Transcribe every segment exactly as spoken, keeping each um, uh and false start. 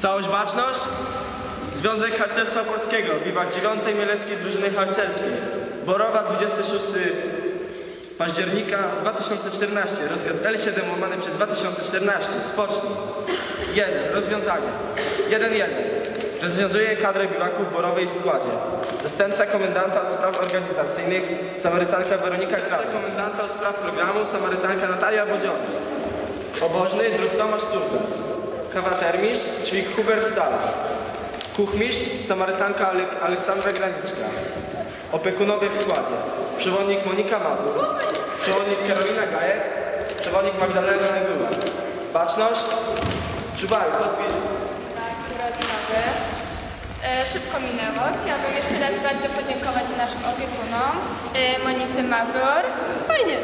Całość baczność. Związek Harcerstwa Polskiego, biwak dziewiątej Mieleckiej Drużyny Harcerskiej. Borowa, dwudziestego szóstego października dwa tysiące czternastego. Rozkaz L siedem łamany przez dwa tysiące czternaście. Spocznij. jeden. Rozwiązanie. jeden jeden. Rozwiązuje kadrę biwaków Borowej w składzie. Zastępca komendanta od spraw organizacyjnych Samarytanka Weronika Krawczyk. Komendanta od spraw programu Samarytanka Natalia Bodziowa. Pobożny druk Tomasz Surda. Kawatermistrz ćwik Hubert Stala. Kuchmistrz Samarytanka Ale Aleksandra Graniczka. Opiekunowie w składzie. Przewodnik Monika Mazur. Przewodnik Karolina Gajek. Przewodnik Magdalena Negula. Baczność. Czubaj, podpis. Urodzinowy. E, szybko minęło. Chciałabym jeszcze raz bardzo podziękować naszym opiekunom. E, Monice Mazur. Fajnie.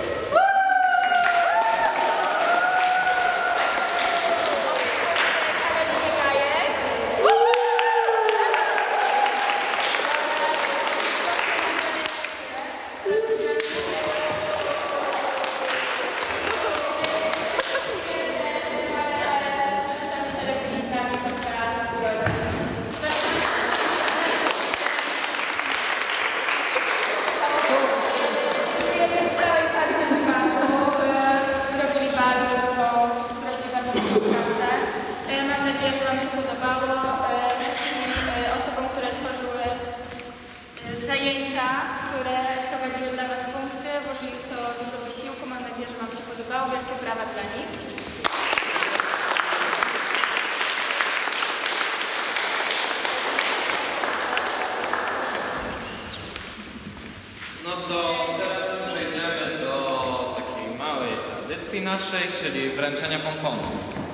Karolinie Gajek. Mam nadzieję, że Wam się podobało. Wszystkim osobom, które tworzyły zajęcia, które prowadziły dla Was punkty, włożyli w to dużo wysiłku. Mam nadzieję, że Wam się podobało. Wielkie brawa dla nich. No to teraz przejdziemy do takiej małej tradycji naszej, czyli wręczenia pomponów.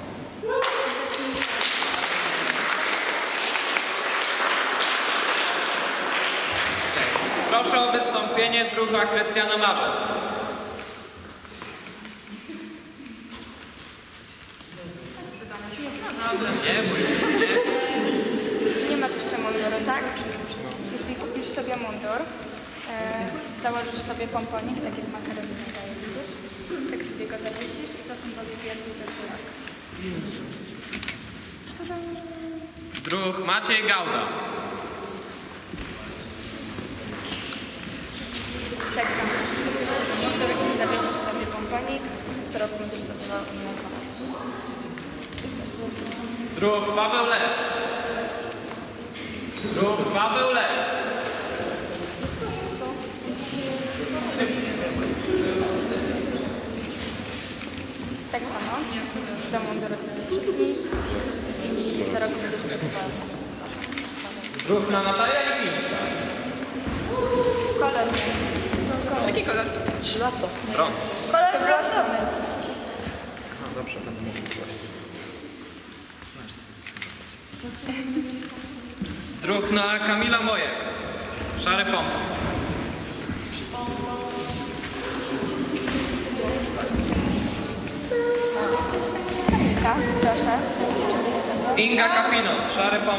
Proszę o wystąpienie druga Krystiana Marzec. Nie bój się, nie. Nie masz jeszcze munduru, tak? Jeśli kupisz sobie mundur, e, założysz sobie pomponik, tak jak ma Karolina daje, widzisz? Tak sobie go zawiesisz i to symbolizuje twój wysiłek. Druh Maciej Gauda. Tak samo. Kupisz sobie mundur i zawiesisz sobie pomponik, co roku będziesz zachował innego. Druh Paweł Lesz. Druh Paweł Lesz. Tak samo. Do munduru sobie przyszli i co roku będziesz zachował. Druh na Natalia Lipińska. Kolor. Jaki kolor? Trzy lata. Brąz. Kolor brązowy. No dobrze, będę mówił głośno. Druh na Kamila Mojek. Szary pomp. Kamilka, proszę. Inga Kapinos. Szary pomp.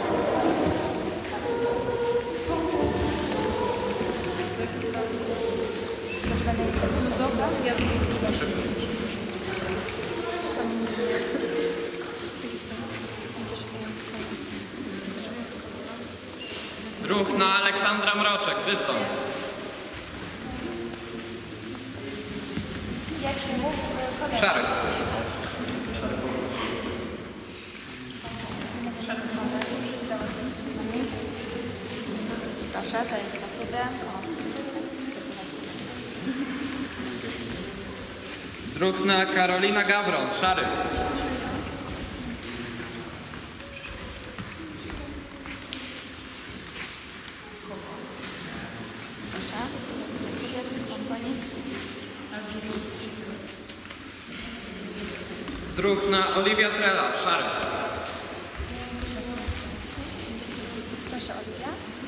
Dobra, ja Druh na Aleksandra Mroczek. Wystąp. Jak się mówi, kolor. Szary. Proszę, to jest dla Ciebie. Druh na Karolina Gawron. Szary. Proszę. Pomponik. Druh na Oliwia Trela. Szary. Proszę, Oliwia.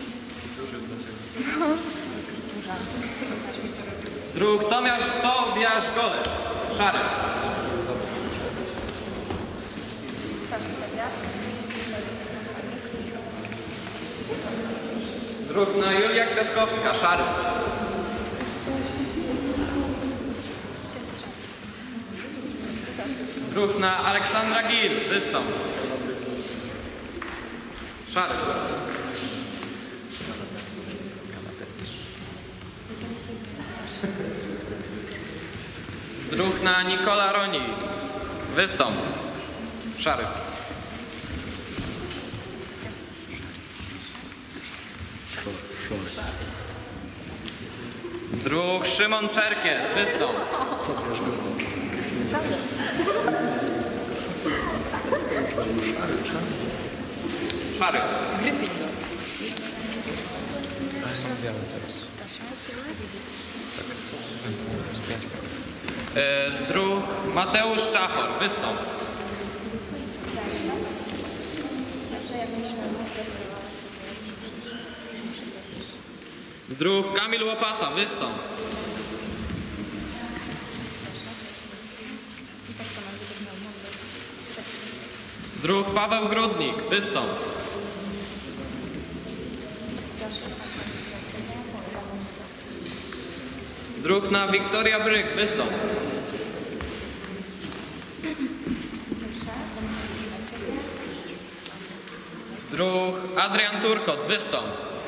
No, jesteś duża. Druh Tomasz Tobiasz Golec. Szary. Proszę, Oliwia. Druh na Julia Kwiatkowska. Szary. Druh na Aleksandra Gil. Wystąp. Szary. Druhna Nikola Roni. Wystąp. Szary. Druh Szymon Czerkies. Wystąp. Szary. Gryffindor. Ale są białe teraz. E, druh Mateusz Czachor. Wystąp. Druh Kamil Łopata. Wystąp. Druh Paweł Grudnik. Wystąp. Druhna Wiktoria Bryk. Wystąp. Druh Adrian Turkot. Wystąp.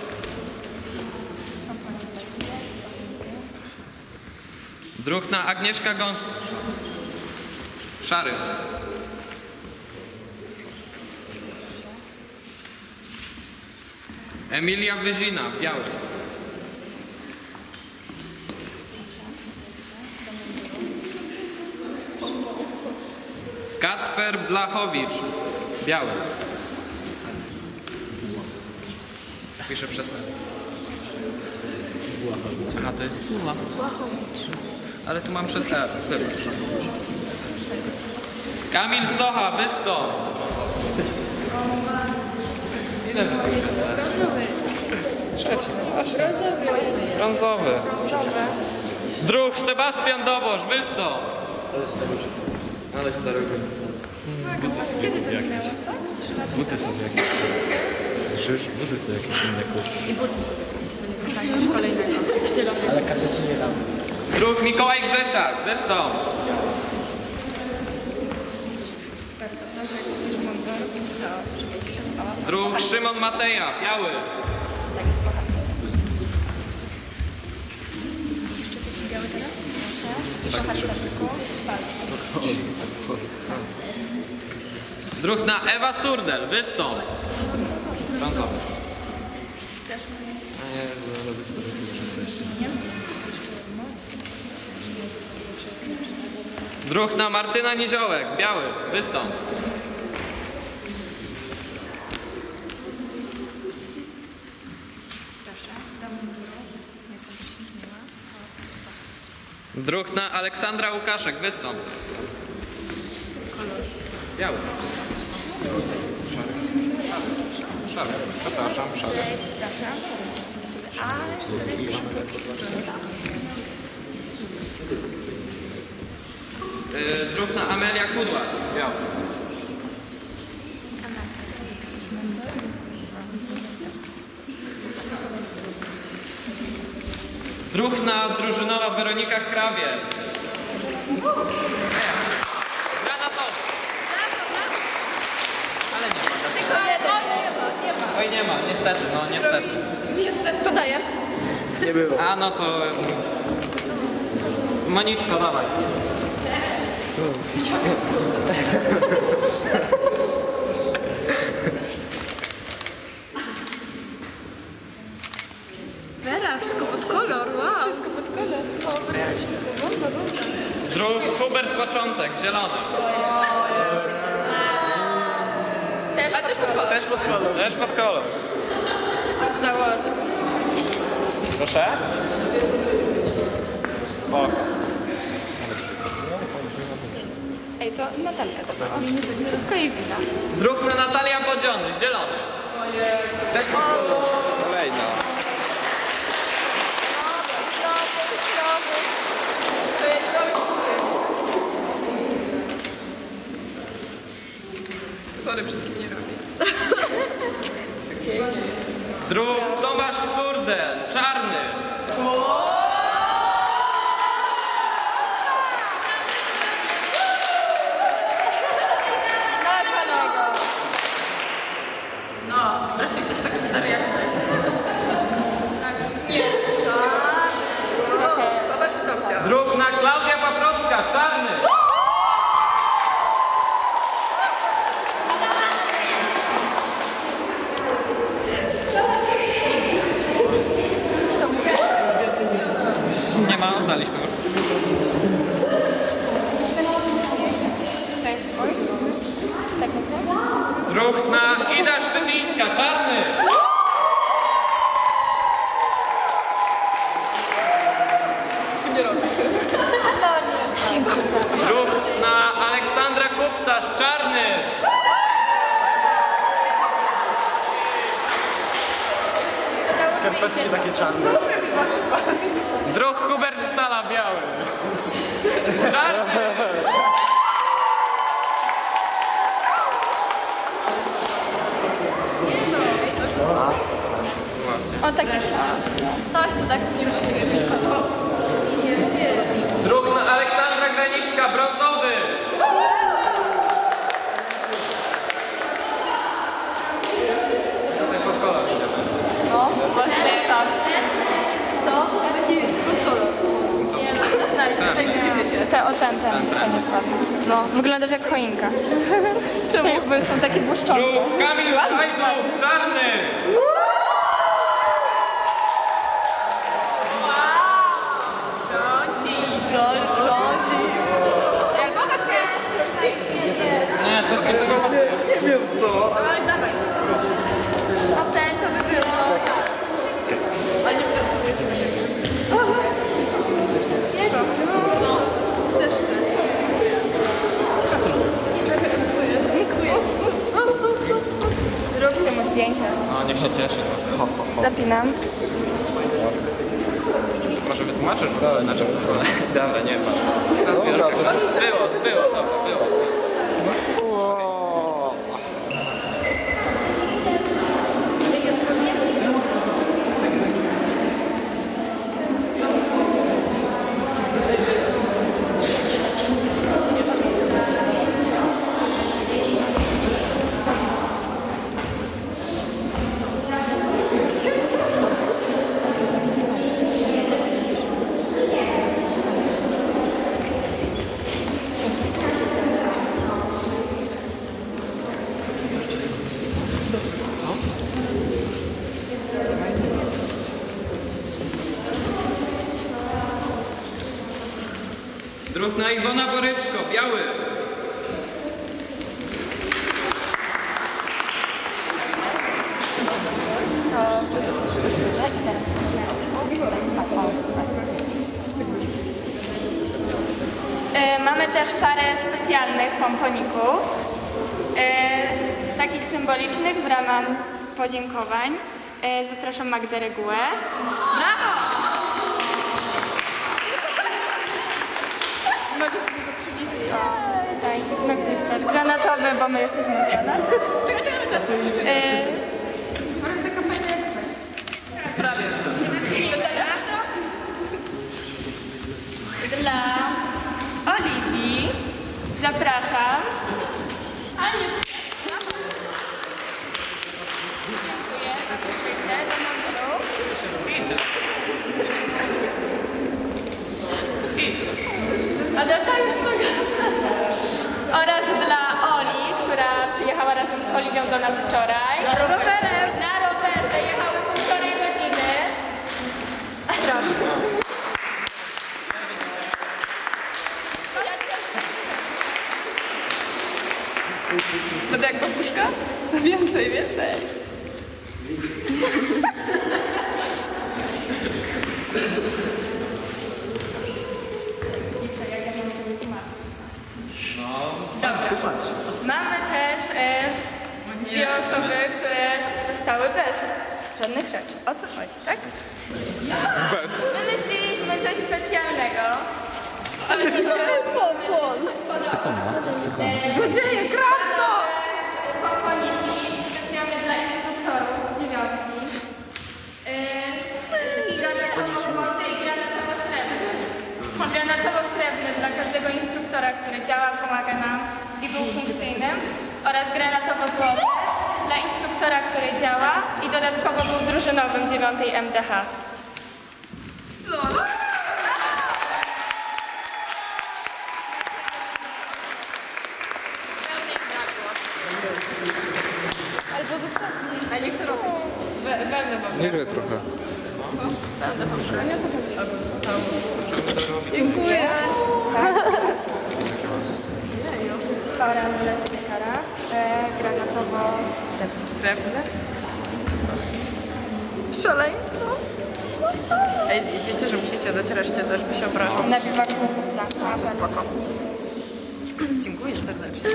Druhna Agnieszka Gąska. Szary. Emilia Wyzina. Biały. Kacper Blachowicz. Biały. Piszę przez E. Aha, to jest Buła. Ale tu mam przez E. Wybacz. Kamil Socha. Wystąp. Ile wy tu już jesteście? Trzeci. Właśnie. Brązowy. Druh Sebastian Dobosz. Wystąp. Ale starego. Kiedy to minęło, co? Buty są jakieś. Słyszysz? Buty są jakieś inne kurczę. I buty sobie dostaniesz kolejnego. Zielony. Ale kasety nie dam. Druh Mikołaj Grzesiak. Wystąp. Bardzo proszę, jak mundur, to żeby się szybko. Druh Szymon Mateja. Biały. Tak jest bohater. Jeszcze coś biały teraz? Proszę. Bohatersku. Z palcem. Druhna Ewa Surdel. Wystąp. Brązowy. A Jezu, ale wy starego już jesteście. Druhna Martyna Niziołek. Biały. Wystąp. Druhna Aleksandra Łukaszek. Wystąp. Biały. Szary. Szary. Przepraszam, szary. Przepraszam. Ale sobie Yy, Druhna Amelia Kudłat. Biały. Druhna drużynowa Weronika Krawiec. Granatowy. Ale nie ma. Oj, nie ma, niestety, no niestety. Niestety. Co daje? Nie było. A no to... Moniczko, dawaj. Wera, wszystko pod kolor, wow. Wszystko pod kolor. Dobra, ja się tego wolno, wolno. Druh Hubert Początek, zielony. też Ale też pod kolor. Też pod kolor. Też pod kolor. założyć. Proszę? Spoko. Ej, to Natalka to wszystko jej wina. Druhna Natalia Bodziony, zielony. Też pod kolor. Kolejna. Sorry, przed kim nie robię. Druh Tomasz Surdel, czarny. No, kolego. No, Oczywiście ktoś taki stary jak Druhna Klaudia Paprocka, czarny. Nie ma, oddaliśmy już. To jest twój? Z takim tym? Druhna Ida Szczecińska, czarny. Druhna Aleksandra Kupstas, czarny. Skarpetki takie czarne. Druh Hubert Stala, biały. Czarny. O, tak jest. Coś tu tak nie myślisz. Druhna Aleksandra Granicka, brązowy. Tutaj pod kolor idziemy. No, właśnie tak. Co? Taki kolor. Te, o ten, ten. ten jest ładny. No, wyglądasz jak choinka. Czemu? Bo są takie błyszczące. Druh Kamil Hajdu, czarny. Gol, rządzi. Jak mogę się... Nie, to jest tego. Nie wiem co. O, ten to by było. Zróbcie mu zdjęcie. No, niech się cieszy. Zapinam. Może wytłumaczysz w ogóle, na czym to polega? Dobra, nie patrz. Na zbiórkach. Było, było, dobra, było. Druhna Iwona Boryczko, biały. E, Mamy też parę specjalnych pomponików, e, takich symbolicznych w ramach podziękowań. E, zapraszam Magdę Regułę. Brawo! Możesz sobie go przynieść. O, tutaj, no gdzie chcesz. Granatowy, bo my jesteśmy granat. Czekaj, czekaj, czekaj, czekaj, czekaj. E, Taka fajna jak Prawie. Dla Oliwii zapraszam. Aniu, dziękuję, zapraszajcie do numeru. Adata już sobie. Oraz dla Oli, która przyjechała razem z Oliwią do nas wczoraj. Na rowerem. Na rowerze jechały półtorej godziny. Proszę. Wtedy jak babuszka? Więcej, więcej. I co, jak ja mam to wytłumaczyć? No, Dobrze. Mamy też e, dwie osoby, które zostały bez żadnych rzeczy. O co chodzi, tak? Bez. Wymyśliliśmy coś specjalnego. Ale to Sekunda, sekunda. Złodzieje, kradną! Pomponiki specjalne dla instruktorów, dziewiątki. Yy, granatowo-złoty i granatowo-srebrny. Granatowo-srebrny dla każdego instruktora, który działa, pomaga nam i był funkcyjnym. Oraz granatowo-złoty dla instruktora, który działa dodatkowo był drużynowym dziewiątej M D H. Albo zostawmy. A nie chcę robić. We, wełnę mam. Nieźle trochę. Wełnę mam brania, albo zostało. Dziękuję. Oranż piekara, e, granatowo Srebrne. Szaleństwo. Ej, wiecie, że musicie dać reszcie też, by się obrażał. na biwaku łupówca. A, to spoko. Dziękuję serdecznie.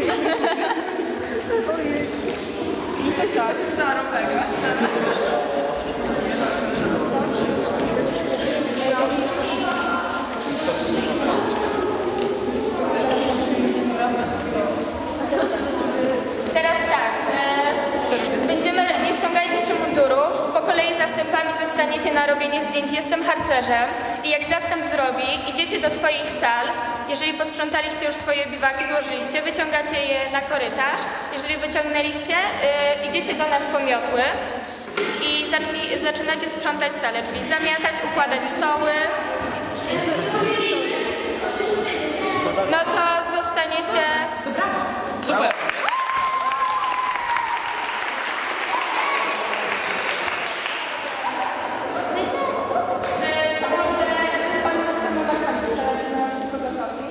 To co? Starowego. Teraz tak, e, będziemy, nie ściągajcie przy mundurów, po kolei zastępami zostaniecie na robienie zdjęć. Jestem harcerzem i jak zastęp zrobi, idziecie do swoich sal. Jeżeli posprzątaliście już swoje biwaki, złożyliście, wyciągacie je na korytarz. Jeżeli wyciągnęliście, e, idziecie do nas po miotły i zaczęli, zaczynacie sprzątać salę, czyli zamiatać, układać stoły. No to zostaniecie... Super! To może Pani zostaną na kamerze, na wszystko gotowi.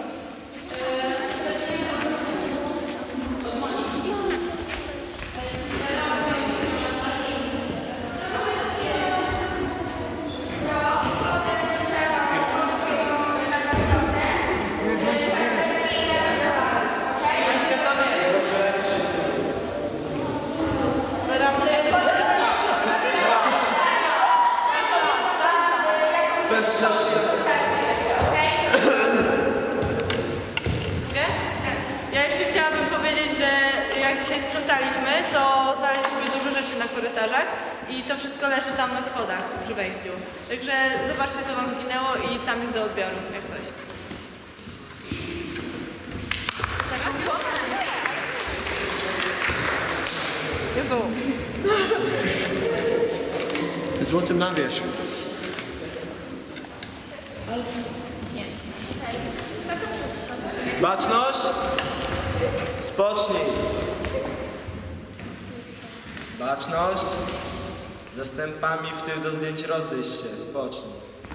Bez czasu. Ja jeszcze chciałabym powiedzieć, że jak dzisiaj sprzątaliśmy, to znaleźliśmy dużo rzeczy na korytarzach i to wszystko leży tam na schodach przy wejściu. Także zobaczcie, co wam zginęło i tam jest do odbioru, jak coś. Jezu. Złotym na wierzch. Baczność. Spocznij. Baczność. Zastępami w tył do zdjęć rozejść się. Spocznij.